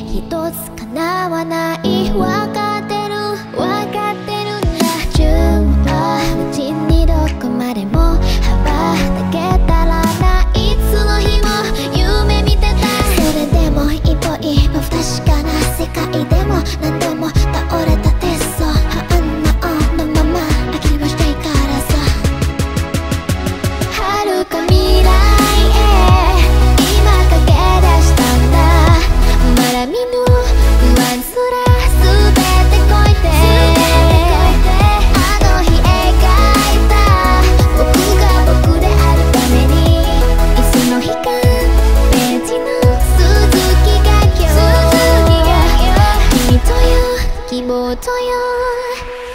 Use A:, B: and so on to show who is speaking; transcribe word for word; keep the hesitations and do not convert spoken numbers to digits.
A: 一つ叶わないわかってるわかってるんだ。順はうちにどこまでも羽ばたけたらないつの日も夢見てた。それでも一歩一歩不確かな世界でも何度も倒れた鉄層反応のまま諦めしていからさ。遥か未来へ今駆け出したんだ。まだ見ぬ不安すら全て越えてあの日描いた僕が僕であるためにいつの日かページの続きが今日君とよ希望とよ